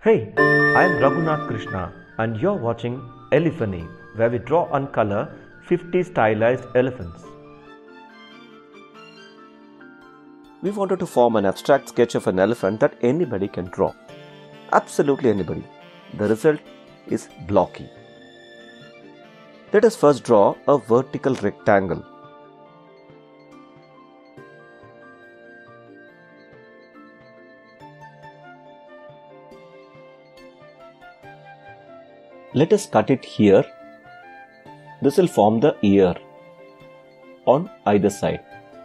Hey, I am Raghunath Krishna and you're watching Elephany, where we draw and color 50 stylized elephants. We wanted to form an abstract sketch of an elephant that anybody can draw. Absolutely anybody. The result is blocky. Let us first draw a vertical rectangle. Let us cut it here. This will form the ear on either side.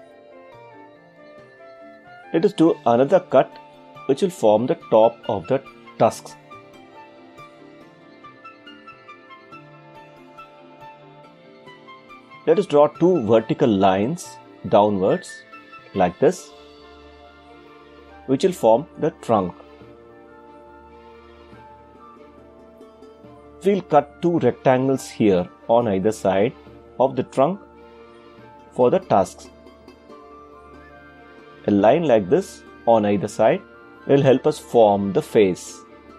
Let us do another cut which will form the top of the tusks. Let us draw two vertical lines downwards like this, which will form the trunk. We will cut two rectangles here on either side of the trunk for the tusks. A line like this on either side will help us form the face,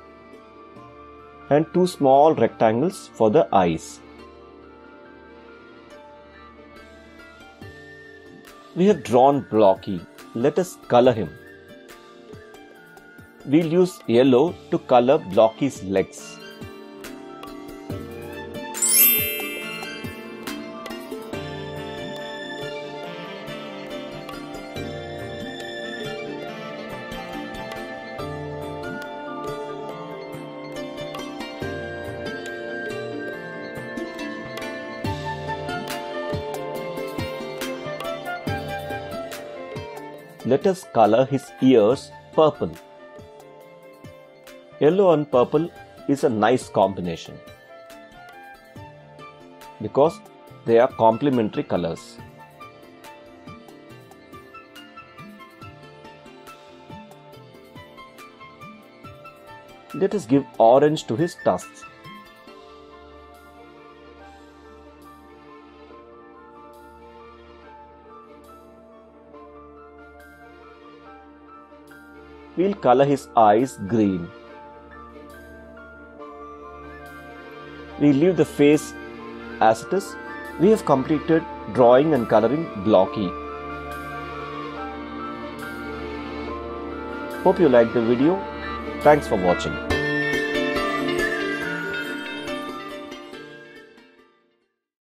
and two small rectangles for the eyes. We have drawn Blocky. Let us color him. We'll use yellow to color Blocky's legs. Let us color his ears purple. Yellow and purple is a nice combination because they are complementary colors. Let us give orange to his tusks. We'll color his eyes green. We'll leave the face as it is. We have completed drawing and coloring Blocky. Hope you liked the video. Thanks for watching.